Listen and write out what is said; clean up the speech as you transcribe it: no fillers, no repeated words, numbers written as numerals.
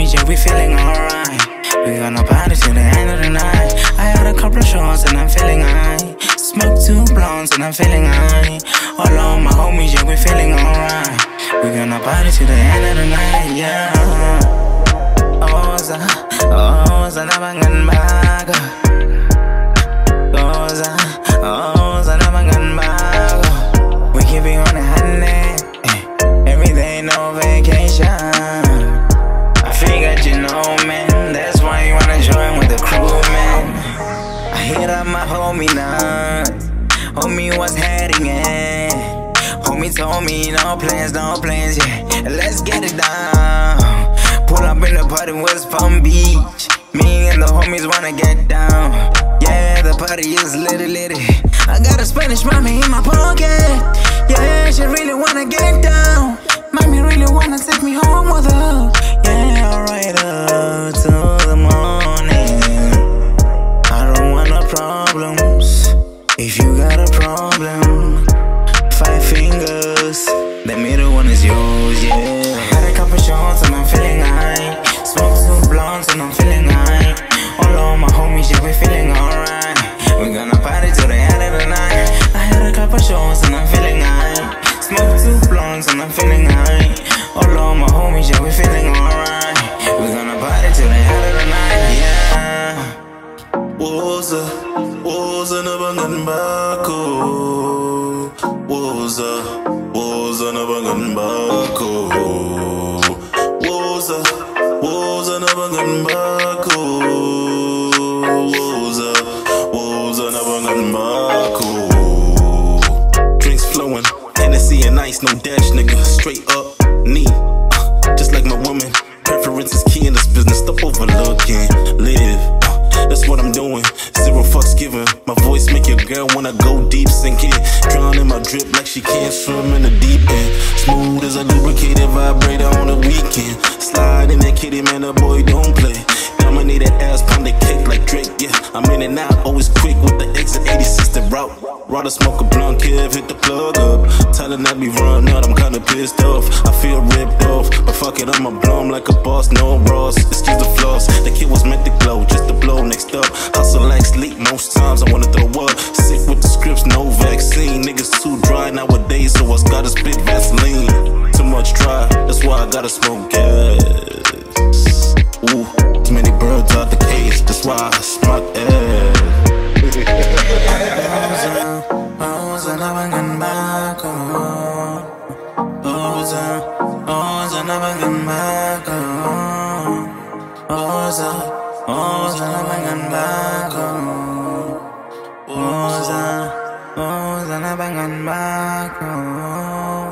homies, yeah, we feeling alright. We gonna party till the end of the night. I had a couple of shots and I'm feeling high. Smoke 2 blunts and I'm feeling high. All of my homies, yeah, we feeling alright. We gonna party till the end of the night, yeah. Oza nabangan bago. Oza nabangan bago. We keep it on the honey. Every day, no vacation. I figured you know, man. That's why you wanna join with the crew, man. I hit up my homie now. Homie was heading in. Homie told me no plans, yeah. Let's get it down. Pull up in the party, West Palm Beach. Me and the homies wanna get down. Yeah, the party is litty. I got a Spanish mommy in my pocket. Yeah, she really wanna get down. Mommy really wanna take me home with her. Yeah, alright up till the morning. I don't want no problems. If you got a problem, 5 fingers, the middle one is yours, yeah. I had a couple shots and I'm feeling high. Smoke 2 blunts and I'm feeling high. All of my homies, yeah, we feeling alright. We gonna party till the end of the night. I had a couple shots and I'm feeling high. Smoke 2 blunts and I'm feeling high. All of my homies, yeah, we feeling alright. We gonna party till the end of the night, yeah. Woza nabangan bako. Woza nabangan bako. Woza nabangan bako. Woza nabangan bako. Drinks flowing, Hennessy and ice, no dash, nigga. Straight up, knee, just like my woman. Preference is key in this business. Stop overlooking, live. That's what I'm doing, 0 fucks given. My voice make your girl wanna go deep, sink in. Drown in my drip like she can't swim in the deep end. Smooth as a lubricated vibrator on the weekend. Slide in that kitty, man, the boy don't play. Dominate that ass, pound the cake like Drake, yeah. I'm in and out, always quick with the exit 86 the route. Rather smoke a blunt, Kev, hit the plug up. Telling that we run out, I'm kinda pissed off. I feel ripped off, but fuck it, I'ma blow 'em like a boss, no Ross. Excuse the floss, the kid was meant to glow, just to blow next up. Hustle like sleep, most times I wanna throw up. Sick with the scripts, no vaccine. Niggas too dry nowadays, so I gotta spit Vaseline. Too much dry, that's why I gotta smoke gas. Ooh, too many birds out the cage, that's why I smoke ass. Oza nabangan bako. Oza nabangan bako. Oza nabangan bako. Oza nabangan bako.